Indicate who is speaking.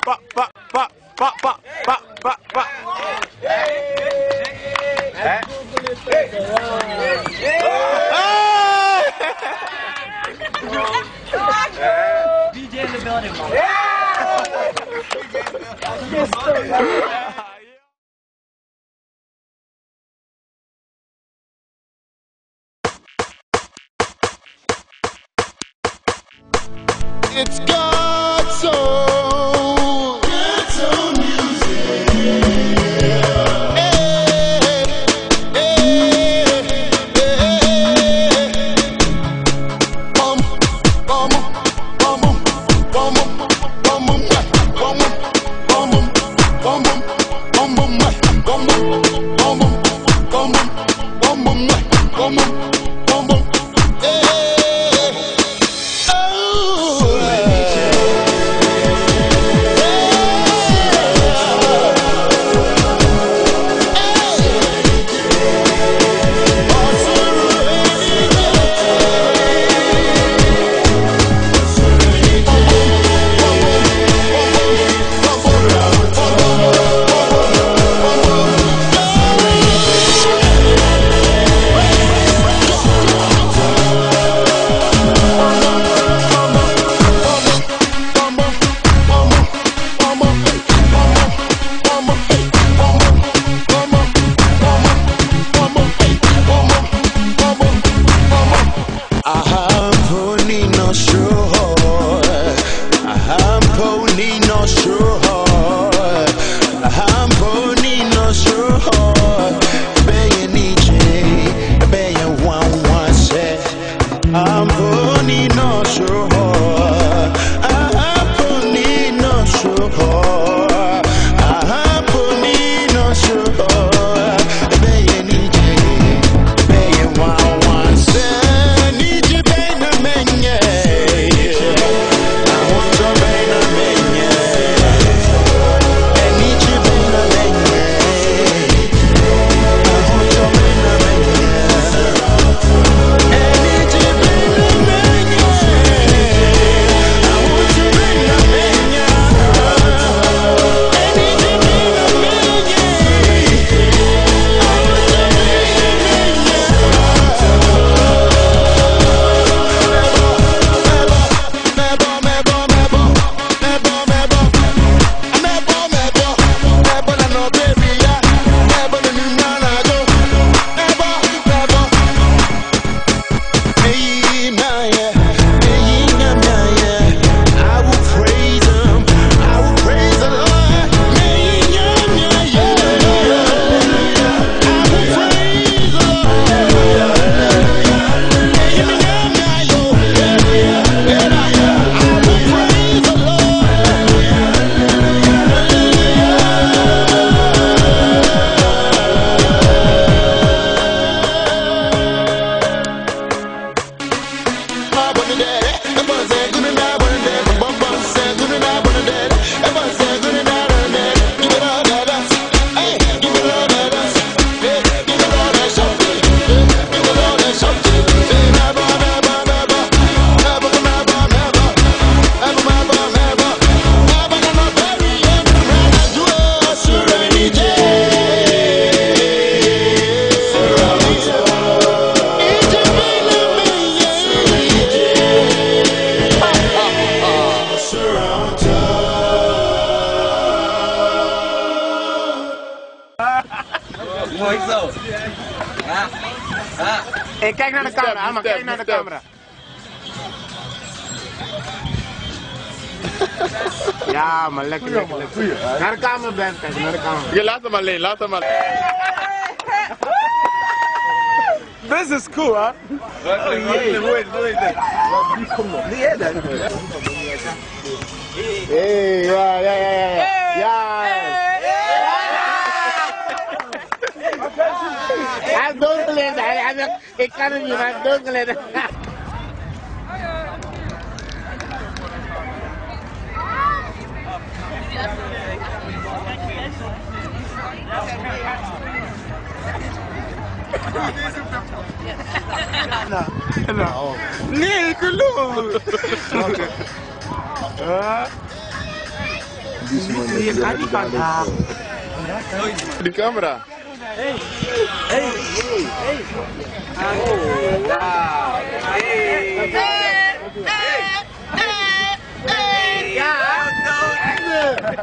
Speaker 1: DJ in the building.
Speaker 2: It's God's soul. God's soul music. Bum, bum, bum, bum, bum,
Speaker 3: Mooi zo. Ja. Ja.
Speaker 4: Hey, kijk naar de camera, man. Kijk naar de camera. Ja, man. Lekker, lekker, lekker. Naar de camera blijven kijken, naar de camera.
Speaker 2: Je laat hem alleen, laat hem alleen.
Speaker 4: This is cool, hè? Hey, ja, ja, ja, ja. Ja. Hij heeft doodgeleerd. Hij zegt, ik kan het niet, maar hij heeft doodgeleerd. Nee, geloof. Je kan niet van haar.
Speaker 2: Die camera.
Speaker 3: Hey.